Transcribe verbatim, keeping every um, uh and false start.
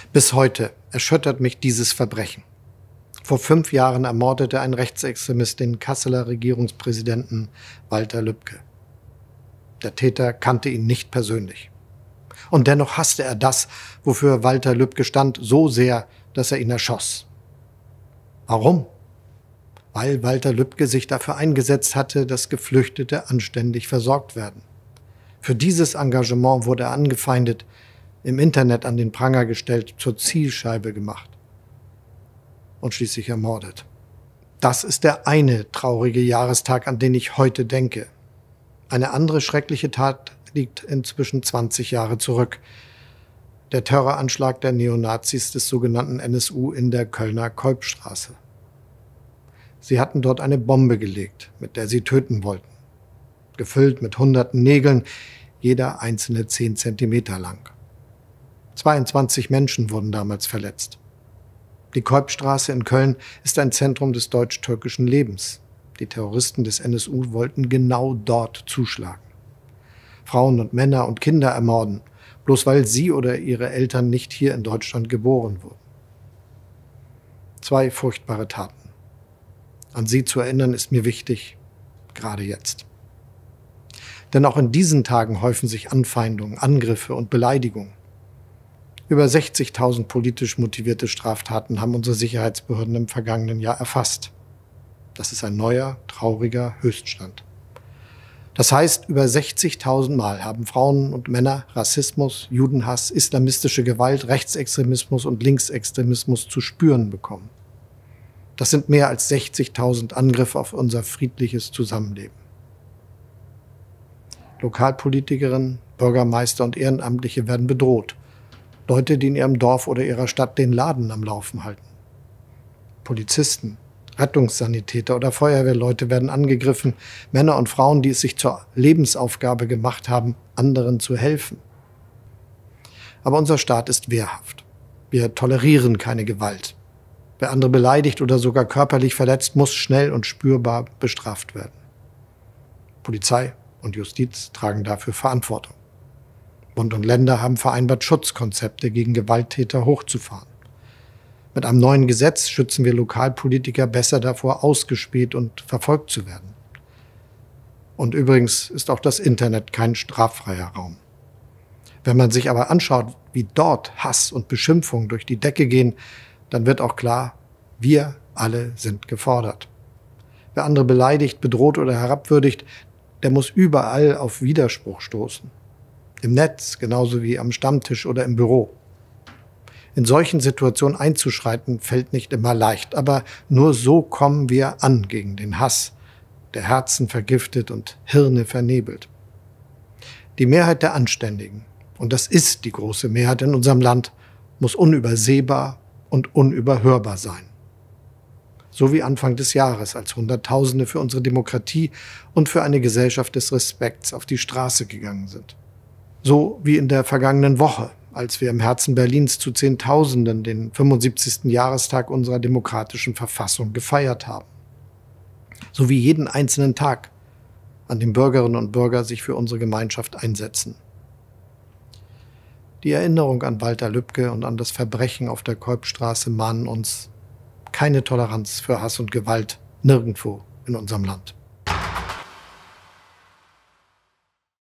Bis heute erschüttert mich dieses Verbrechen. Vor fünf Jahren ermordete ein Rechtsextremist den Kasseler Regierungspräsidenten Walter Lübcke. Der Täter kannte ihn nicht persönlich. Und dennoch hasste er das, wofür Walter Lübcke stand, so sehr, dass er ihn erschoss. Warum? Weil Walter Lübcke sich dafür eingesetzt hatte, dass Geflüchtete anständig versorgt werden. Für dieses Engagement wurde er angefeindet, im Internet an den Pranger gestellt, zur Zielscheibe gemacht und schließlich ermordet. Das ist der eine traurige Jahrestag, an den ich heute denke. Eine andere schreckliche Tat liegt inzwischen zwanzig Jahre zurück. Der Terroranschlag der Neonazis des sogenannten N S U in der Kölner Keupstraße. Sie hatten dort eine Bombe gelegt, mit der sie töten wollten. Gefüllt mit hunderten Nägeln, jeder einzelne zehn Zentimeter lang. zweiundzwanzig Menschen wurden damals verletzt. Die Keupstraße in Köln ist ein Zentrum des deutsch-türkischen Lebens. Die Terroristen des N S U wollten genau dort zuschlagen. Frauen und Männer und Kinder ermorden, bloß weil sie oder ihre Eltern nicht hier in Deutschland geboren wurden. Zwei furchtbare Taten. An sie zu erinnern ist mir wichtig, gerade jetzt. Denn auch in diesen Tagen häufen sich Anfeindungen, Angriffe und Beleidigungen. Über sechzigtausend politisch motivierte Straftaten haben unsere Sicherheitsbehörden im vergangenen Jahr erfasst. Das ist ein neuer, trauriger Höchststand. Das heißt, über sechzigtausend Mal haben Frauen und Männer Rassismus, Judenhass, islamistische Gewalt, Rechtsextremismus und Linksextremismus zu spüren bekommen. Das sind mehr als sechzigtausend Angriffe auf unser friedliches Zusammenleben. Lokalpolitikerinnen, Bürgermeister und Ehrenamtliche werden bedroht. Leute, die in ihrem Dorf oder ihrer Stadt den Laden am Laufen halten. Polizisten, Rettungssanitäter oder Feuerwehrleute werden angegriffen. Männer und Frauen, die es sich zur Lebensaufgabe gemacht haben, anderen zu helfen. Aber unser Staat ist wehrhaft. Wir tolerieren keine Gewalt. Wer andere beleidigt oder sogar körperlich verletzt, muss schnell und spürbar bestraft werden. Polizei und Justiz tragen dafür Verantwortung. Bund und Länder haben vereinbart, Schutzkonzepte gegen Gewalttäter hochzufahren. Mit einem neuen Gesetz schützen wir Lokalpolitiker besser davor, ausgespäht und verfolgt zu werden. Und übrigens ist auch das Internet kein straffreier Raum. Wenn man sich aber anschaut, wie dort Hass und Beschimpfung durch die Decke gehen, dann wird auch klar, wir alle sind gefordert. Wer andere beleidigt, bedroht oder herabwürdigt, der muss überall auf Widerspruch stoßen. Im Netz, genauso wie am Stammtisch oder im Büro. In solchen Situationen einzuschreiten, fällt nicht immer leicht, aber nur so kommen wir an gegen den Hass, der Herzen vergiftet und Hirne vernebelt. Die Mehrheit der Anständigen, und das ist die große Mehrheit in unserem Land, muss unübersehbar und unüberhörbar sein. So wie Anfang des Jahres, als Hunderttausende für unsere Demokratie und für eine Gesellschaft des Respekts auf die Straße gegangen sind. So wie in der vergangenen Woche, als wir im Herzen Berlins zu Zehntausenden den fünfundsiebzigsten Jahrestag unserer demokratischen Verfassung gefeiert haben. So wie jeden einzelnen Tag, an dem Bürgerinnen und Bürger sich für unsere Gemeinschaft einsetzen. Die Erinnerung an Walter Lübcke und an das Verbrechen auf der Keupstraße mahnen uns: keine Toleranz für Hass und Gewalt, nirgendwo in unserem Land.